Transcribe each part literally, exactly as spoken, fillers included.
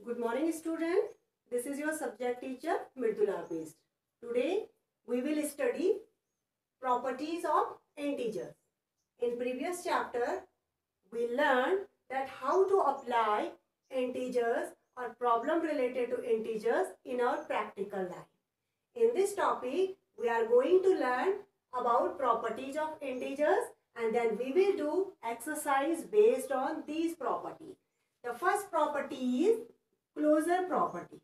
Good morning, student. This is your subject teacher Mridula Best. Today we will study properties of integers. In previous chapter we learned that how to apply integers or problem related to integers in our practical life. In this topic we are going to learn about properties of integers, and then we will do exercise based on these properties. The first property is closure property.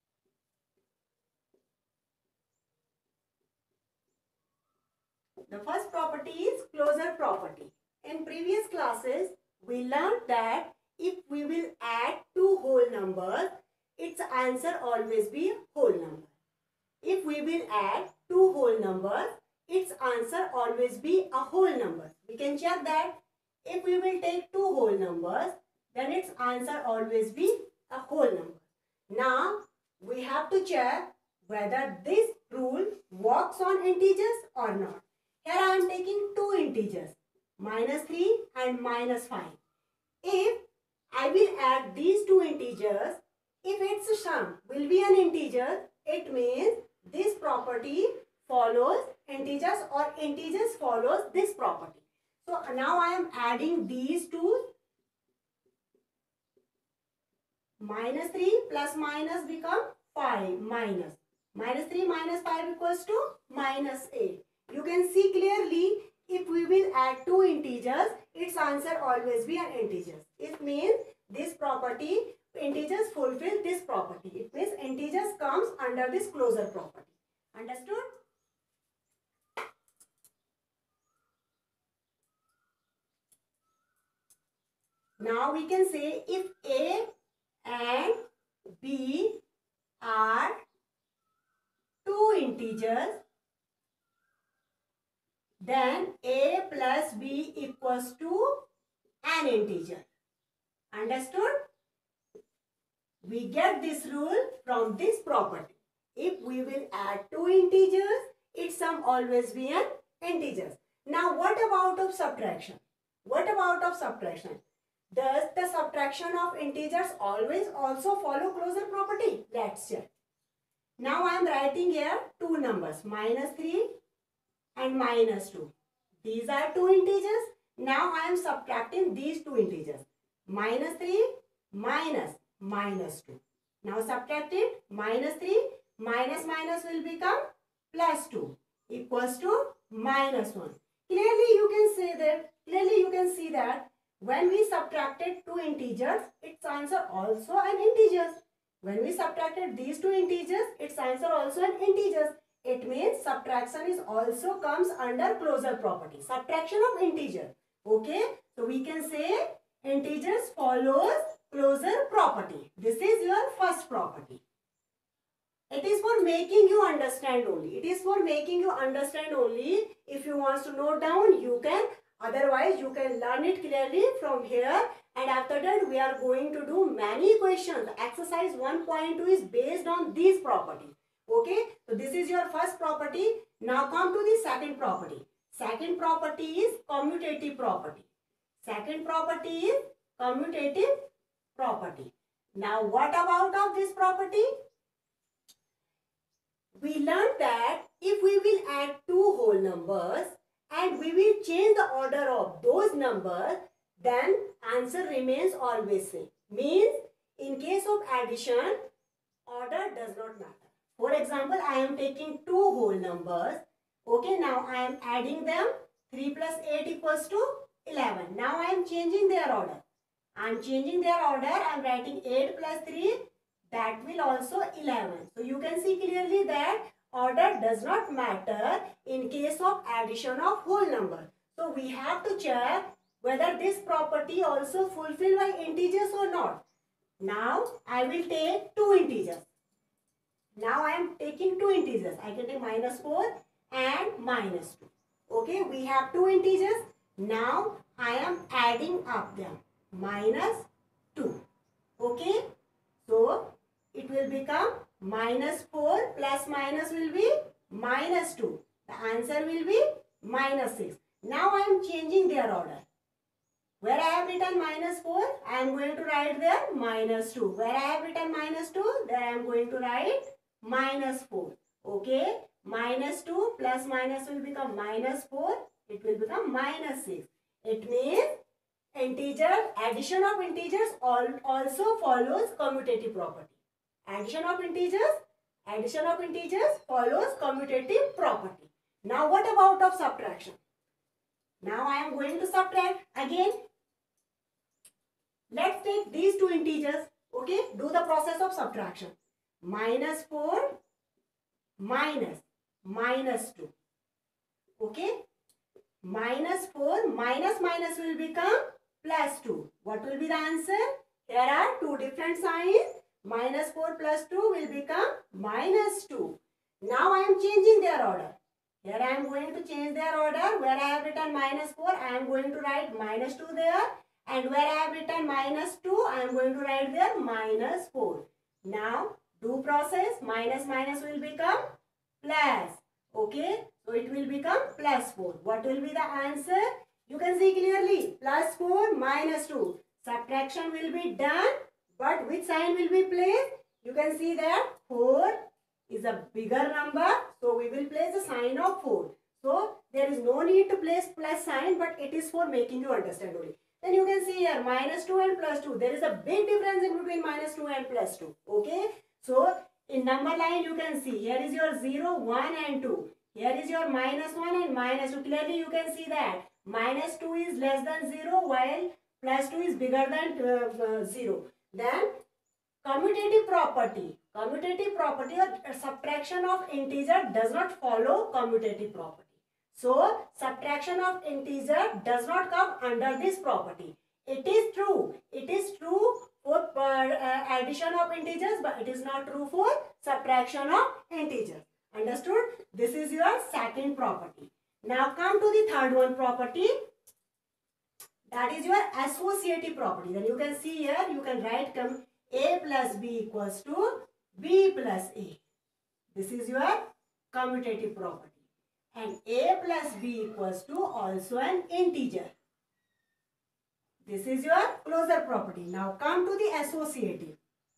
The first property is closure property. In previous classes, we learned that if we will add two whole numbers, its answer always be whole number. If we will add two whole numbers, its answer always be a whole number. We can check that if we will take two whole numbers, then its answer always be a whole number. Now we have to check whether this rule works on integers or not. Here I am taking two integers, minus three and minus five. If I will add these two integers, if its sum will be an integer, it means this property follows integers or integers follows this property. So now I am adding these two. Minus three plus minus become five, minus. Minus three minus five equals to minus eight. You can see clearly if we will add two integers, its answer always be an integer. It means this property, integers fulfill this property. It means integers comes under this closure property. Understood? Now we can say if A and B are two integers, then A plus B equals to an integer. Understood? We get this rule from this property. If we will add two integers, its sum always be an integer. Now what about of subtraction? What about of subtraction? Does the subtraction of integers always also follow closure property? Let's check. Now I am writing here two numbers, minus three and minus two. These are two integers. Now I am subtracting these two integers. Minus three minus minus two. Now subtract it. Minus three minus minus will become plus two equals to minus one. Clearly you can say that, clearly you can see that when we subtracted two integers, its answer also an integer. When we subtracted these two integers, its answer also an integer. It means subtraction is also comes under closure property. Subtraction of integer. Okay. So we can say integers follows closure property. This is your first property. It is for making you understand only. It is for making you understand only. If you want to note down, you can. Otherwise, you can learn it clearly from here, and after that we are going to do many questions. Exercise one point two is based on these properties. Okay, so this is your first property. Now come to the second property. Second property is commutative property. Second property is commutative property. Now what about of this property? We learned that if we will add two whole numbers, and we will change the order of those numbers, then answer remains always same. Means in case of addition, order does not matter. For example, I am taking two whole numbers. Okay, now I am adding them. three plus eight equals to eleven. Now I am changing their order. I am changing their order. I am writing eight plus three. That will also eleven. So you can see clearly that order does not matter in case of addition of whole number. So we have to check whether this property also fulfilled by integers or not. Now I will take two integers. Now I am taking two integers. I can take minus four and minus two. Okay, we have two integers. Now I am adding up them. Minus two. Okay, so it will become minus four plus minus will be minus two. The answer will be minus six. Now I am changing their order. Where I have written minus four, I am going to write there minus two. Where I have written minus two, there I am going to write minus four. Okay. Minus two plus minus will become minus four. It will become minus six. It means integer, addition of integers also follows commutative property. Addition of integers, addition of integers follows commutative property. Now what about of subtraction? Now I am going to subtract again. Let's take these two integers. Okay, do the process of subtraction. Minus four minus minus two. Okay, minus four minus minus will become plus two. What will be the answer? Here are two different signs. Minus four plus two will become minus two. Now I am changing their order. Here I am going to change their order. Where I have written minus four, I am going to write minus two there. And where I have written minus two, I am going to write there minus four. Now do process. Minus minus will become plus. Okay. So it will become plus four. What will be the answer? You can see clearly. Plus four minus two. Subtraction will be done. But which sign will be placed? You can see that four is a bigger number. So we will place the sign of four. So there is no need to place plus sign, but it is for making you understand only. Then you can see here minus two and plus two. There is a big difference in between minus two and plus two. Okay. So in number line you can see here is your zero, one and two. Here is your minus one and minus two. Clearly you can see that minus two is less than zero while plus two is bigger than uh, uh, zero. Then commutative property. Commutative property or subtraction of integer does not follow commutative property. So subtraction of integer does not come under this property. It is true. It is true for uh, addition of integers, but it is not true for subtraction of integers. Understood? This is your second property. Now come to the third one property. That is your associative property. Then you can see here, you can write come A plus B equals to B plus A. This is your commutative property. And A plus B equals to also an integer. This is your closure property. Now come to the associative.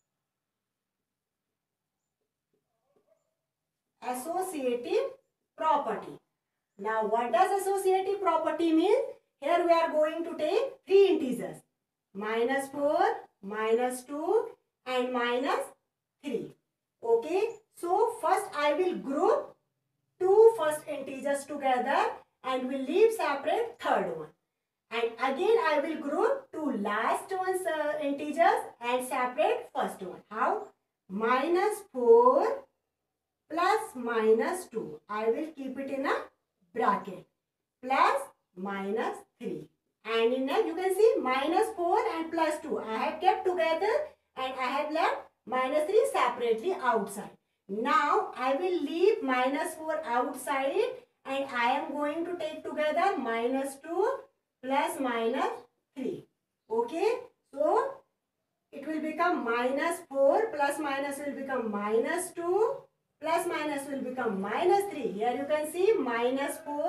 Associative property. Now what does associative property mean? Here we are going to take three integers. Minus four, minus two and minus three. Okay. So first I will group two first integers together and will leave separate third one. And again I will group two last ones uh, integers and separate first one. How? Minus four plus minus two. I will keep it in a bracket. Plus minus three. And in that you can see minus four and plus two. I have kept together and I have left minus three separately outside. Now I will leave minus four outside and I am going to take together minus two plus minus three. Okay. So it will become minus four plus minus will become minus two plus minus will become minus three. Here you can see minus four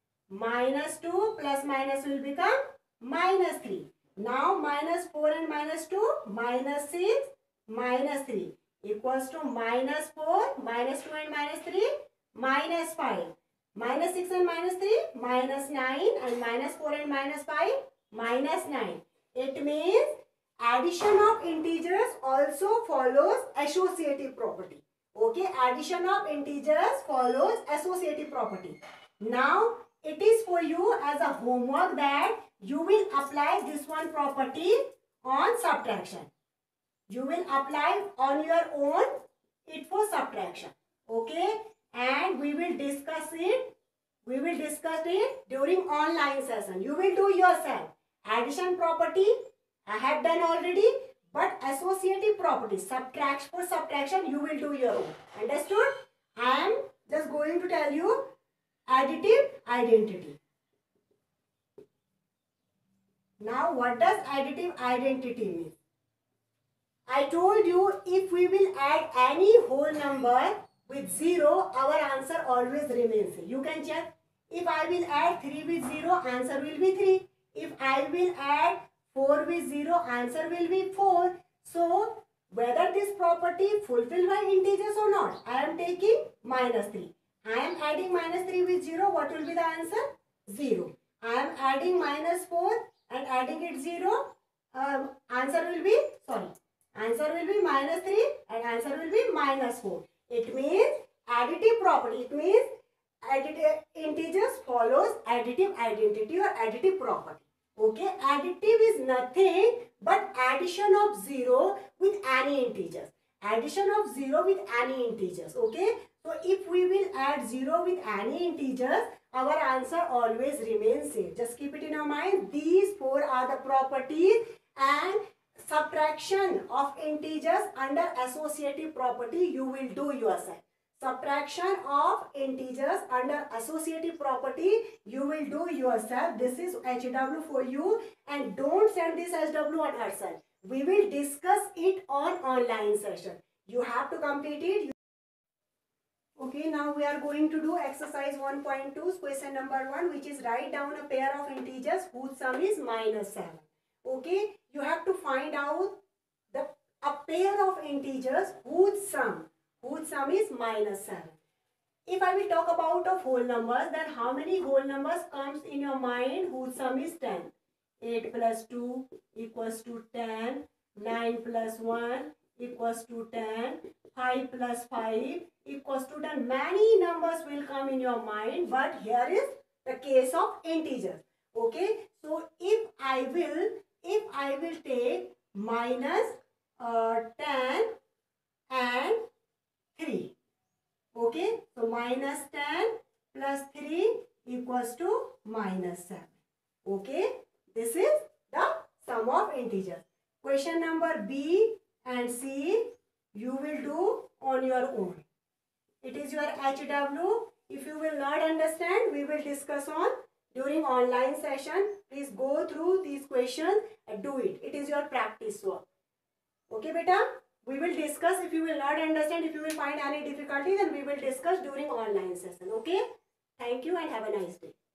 minus two plus minus will become minus three. Now minus four and minus two, minus six, minus three equals to minus four, minus two and minus three, minus five. Minus six and minus three, minus nine and minus four and minus five, minus nine. It means addition of integers also follows associative property. Okay, addition of integers follows associative property. Now it is for you as a homework that you will apply this one property on subtraction. You will apply on your own it for subtraction. Okay, and we will discuss it. We will discuss it during online session. You will do yourself. Addition property I have done already, but associative property, subtraction for subtraction, you will do your own. Understood? I am just going to tell you additive identity. Now what does additive identity mean? I told you if we will add any whole number with zero, our answer always remains. You can check. If I will add three with zero, answer will be three. If I will add four with zero, answer will be four. So whether this property fulfilled by integers or not, I am taking minus three. I am adding minus three with zero. What will be the answer? zero. I am adding minus four and adding it zero. Um, answer will be, sorry, answer will be minus three and answer will be minus four. It means additive property. It means additive integers follows additive identity or additive property. Okay, additive is nothing but addition of zero with any integers. Addition of zero with any integers. Okay, so if we will add zero with any integers, our answer always remains same. Just keep it in your mind. These four are the properties, and subtraction of integers under associative property you will do yourself. Subtraction of integers under associative property you will do yourself. This is H W for you, and don't send this H W on herself. We will discuss it on online session. You have to complete it. Okay, now we are going to do exercise one point two, question number one, which is write down a pair of integers whose sum is minus seven. Okay, you have to find out the a pair of integers whose sum whose sum is minus seven. If I will talk about of whole numbers, then how many whole numbers comes in your mind whose sum is ten? eight plus two equals to ten, nine plus one equals to ten, five plus five equals to ten. Many numbers will come in your mind, but here is the case of integers. Okay, so if I will if I will take minus uh, ten and three. Okay, so minus ten plus three equals to minus seven. Okay, this is the sum of integers. Question number B and C you will do on your own. It is your H W. If you will not understand, we will discuss on during online session. Please go through these questions and do it. It is your practice work. Okay, beta? We will discuss. If you will not understand, if you will find any difficulty, then we will discuss during online session. Okay? Thank you and have a nice day.